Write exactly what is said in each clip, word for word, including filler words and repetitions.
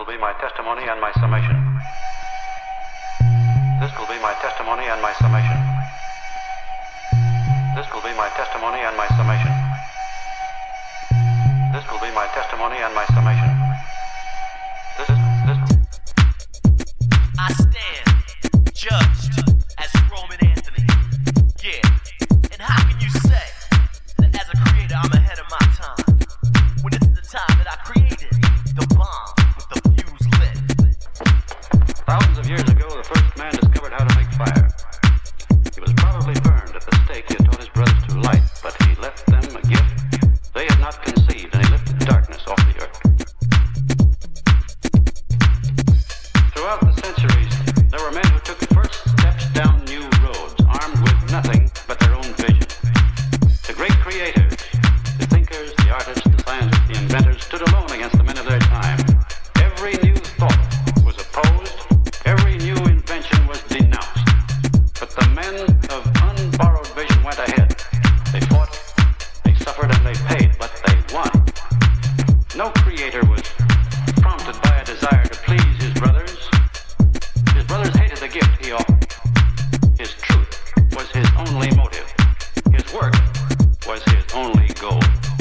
will be my testimony and my summation. This will be my testimony and my summation. This will be my testimony and my summation. This will be my testimony and my summation. This is this. I stand judged as Roman Anthony. Yeah. And how can you say that as a creator I'm ahead of my time when it's the time that I created the bomb with the fuse lit? Thousands of years ago, the first man discovered how to make fire. He was probably burned at the stake he had taught his brothers to light, but he left them a gift they had not conceived, and he lifted darkness off the earth. Throughout the centuries, there were men who took first steps down new roads, armed with nothing but their own vision. The great creators, the thinkers, the artists, the scientists, the inventors, stood alone against the men of their time. Every new thought was opposed, every new invention was denounced. But the men of unborrowed vision went ahead. They fought, they suffered, and they paid, but they won. No creator was prompted by a desire to please his brothers. His brothers hated the gift he offered. His truth was his only motive. His work was his only goal.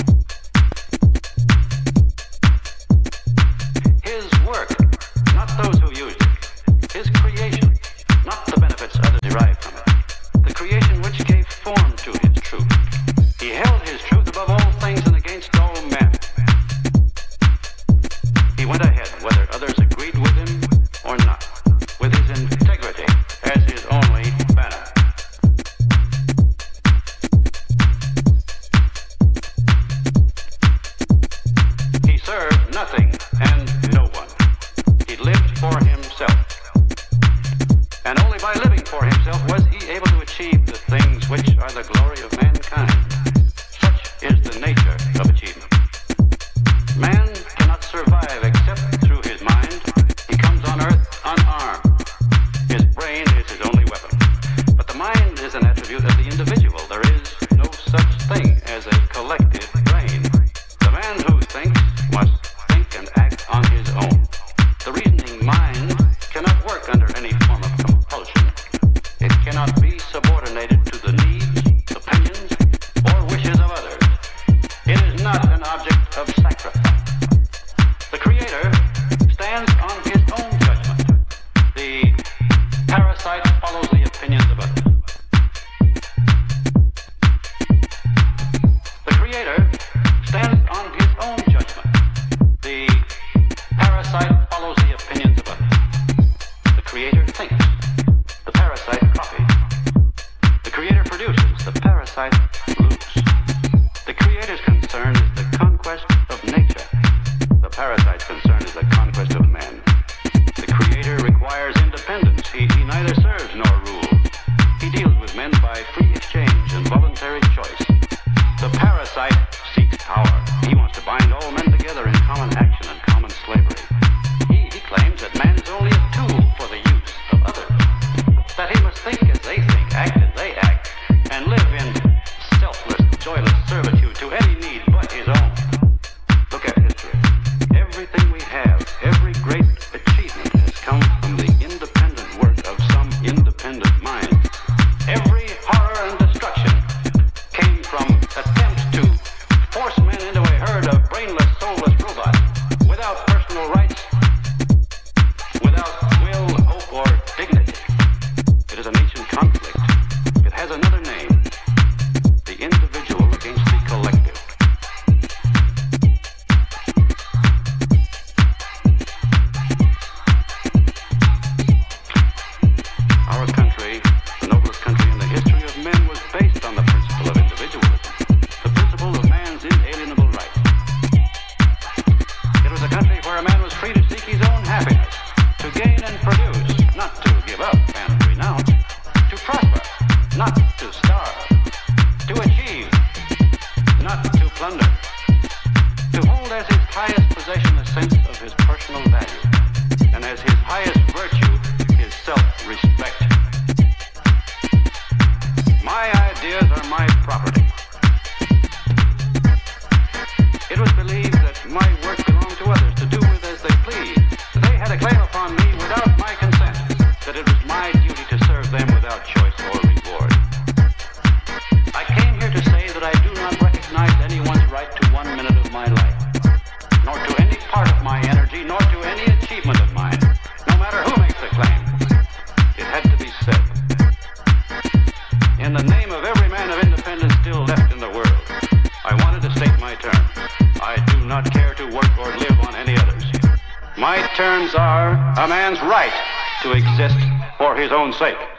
His work, not those who used it. His creation, not the benefits others derived from it. The creation which gave form to his truth. He held his truth above all things and against all men. He went ahead, whether others agreed with him or not, with his integrity as his only banner. He served nothing and no one. He lived for himself. And only by living for himself was he able to achieve the things which are the glory of mankind. Such is the nature of achievement. Man cannot survive except through his mind. He comes on earth unarmed. His brain is his only weapon. But the mind is an attribute of the individual. There is no such thing as a collective brain. The man who thinks must think and act on his own. The reasoning mind cannot work under any form of compulsion. It cannot be subordinated to the needs, opinions, or wishes of others. It is not an object of sacrifice. The Creator stands on his own judgment. The parasite follows the opinions of others. The Creator stands on his own judgment. The parasite follows the opinions of others. The Creator thinks. The parasite copies. The Creator produces. The parasite loops. The Creator's concern is the conquest of nature. The parasite's concern is the conquest of man. The Creator requires independence. He, he neither serves nor rules. He deals with men by free exchange and voluntary choice. The parasite seeks power. He wants to bind all men together in common action and common slavery. He, he claims that man is only a tool for the use of others. That he must think as they think, act as they act, and live in selfless, joyless servitude to any need but his own. Look at history. Everything we have, every great achievement has come from the independent work of some independent mind. Every horror and destruction came from attempts to force men into a herd of brainless, soulless robots without personal rights, without will, hope, or dignity. It is an ancient conflict. It has another name. The individual against the collective. Our country, the noblest country in the history of men, was based on the principle of individualism, the principle of man's inalienable right. It was a country where a man was free to seek his own happiness, to gain and produce, not to give up and renounce, to prosper, not to starve, to achieve, not to plunder, to hold as his highest possession a sense of his personal value, and as his highest virtue his self-respect. My ideas are my property. It was believed that my work belonged to others to do with as they pleased. in the name of every man of independence still left in the world, I wanted to state my terms. I do not care to work or live on any others. My terms are a man's right to exist for his own sake.